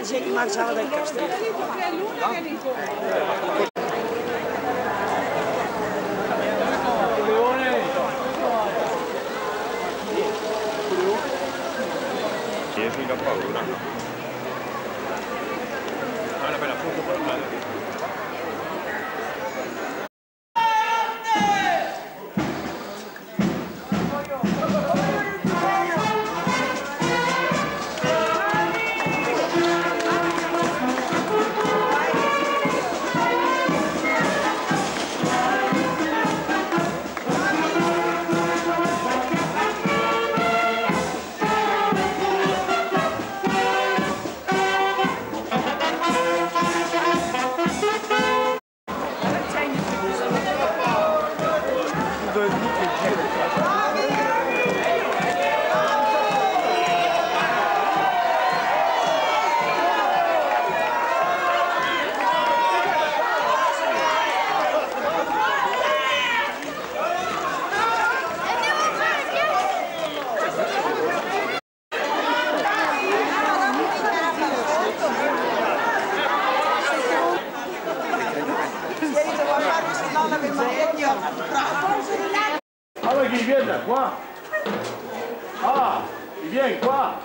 dice che mangiava del castello. Mica paura. Vale per appunto per male. Allora chi viene qua? Ah, vieni qua!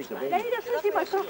Lei da senti qualcosa?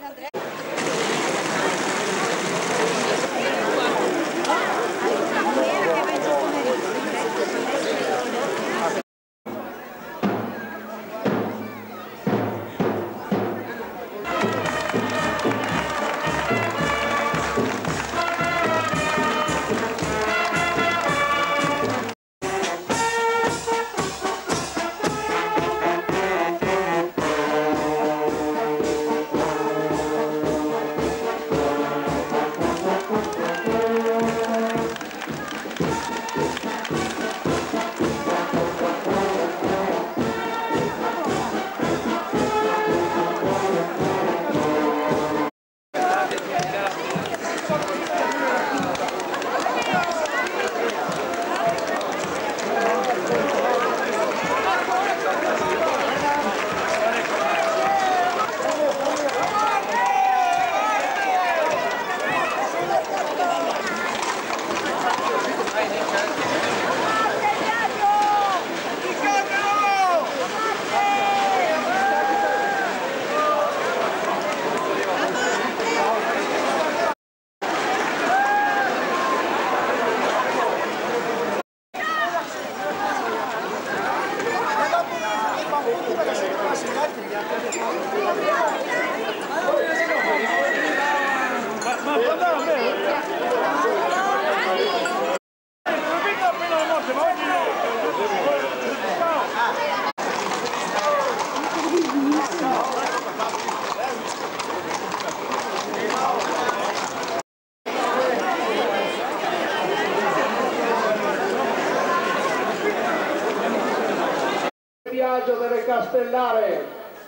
Viaggio delle Castellare,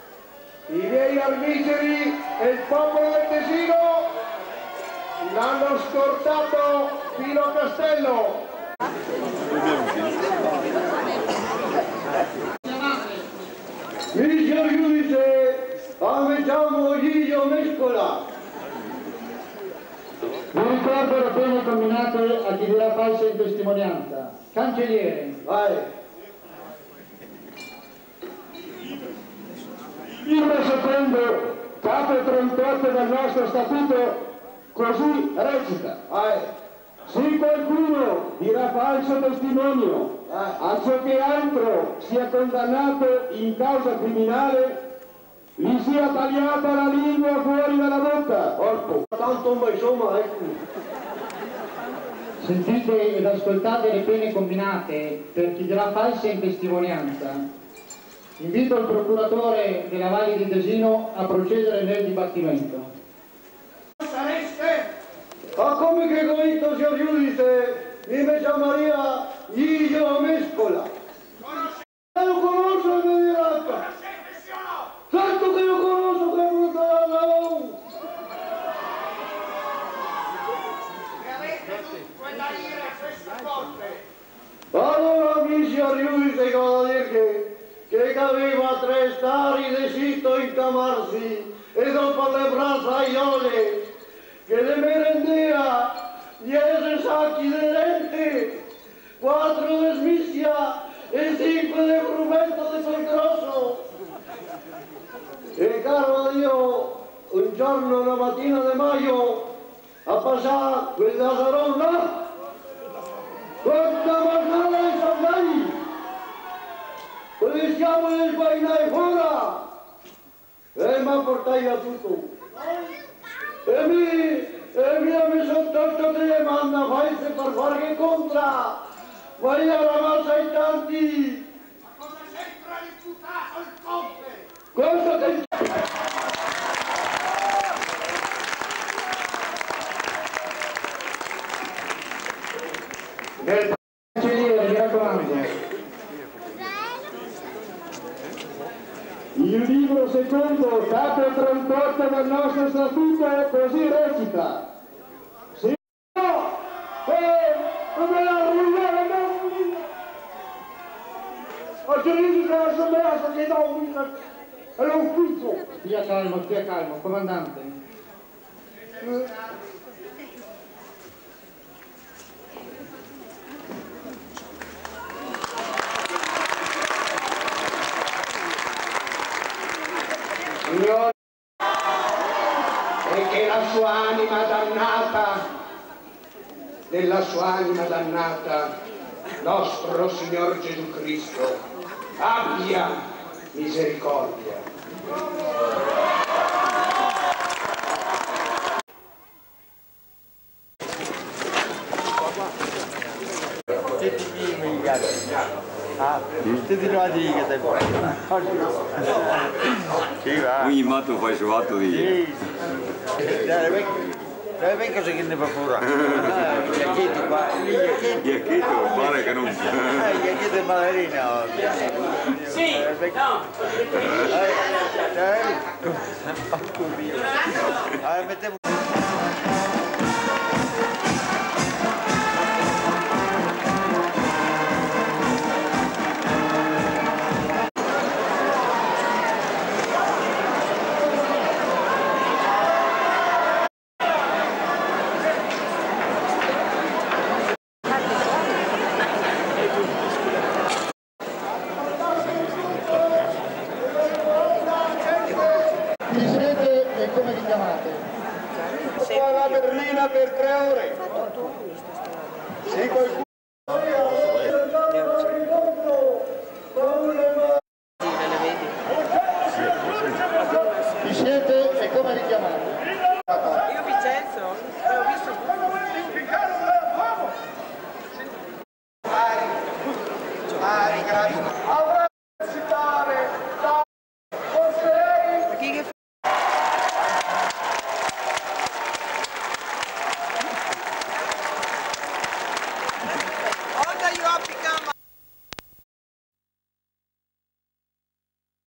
i miei armigeri e il popolo del Tesino l'hanno scortato fino a Castello. Signor giudice, avveciamo Gigio Mescola. Vi ricordo le pene comminate a chi dirà falsa in testimonianza. Cancelliere. Vai. Il secondo, capo 38 del nostro statuto, così recita. Se qualcuno dirà falso testimonio a ciò che altro sia condannato in causa criminale, gli sia tagliata la lingua fuori dalla bocca. Tanto ma insomma, ecco. Sentite ed ascoltate le pene combinate per chi dirà falsa in testimonianza. Invito il procuratore della Valle di Tesino a procedere nel dibattimento. Ma come che coito, signor giudice, mi chiamaria Gigio Mescola? Lo conosco il mediato. Certo che lo conosco, che è brutto da no. Allora, amici, signor giudice, cosa dire che aveva 3 stari de sito in camarsi e dopo le bracciaiole che le merendea 10 sacchi di lente, 4 di smisia e 5 di frumento di quel grosso. E caro Dio, un giorno, una mattina di maggio, a passare quella saronna, quanta mangiata di soldati, siamo nel guainai fuori, ma portai via tutto. E mi ha messo tutto che manda fai per fare che contra, vai a ramassa i tanti. Ma cosa c'entra l'imputato il conte? Questo che... Cancelliere, mi raccomando. Il libro secondo, capo 38 del nostro statuto, così recita. Se no, come la rullare, ho giudizio che la sommerasa che dà un è l'ufficio. Stia calmo, comandante. Signore, e che la sua anima dannata, della sua anima dannata, nostro Signor Gesù Cristo abbia misericordia. Ogni matto fai suo atto di... Venga se che ne fa pure. Gli qua, pare che non... gli ballerina. Sì, no. Mettiamo... Chi siete e come vi chiamate? Qua alla Berlina per 3 ore. Se qualcuno... Chi siete e come vi chiamate?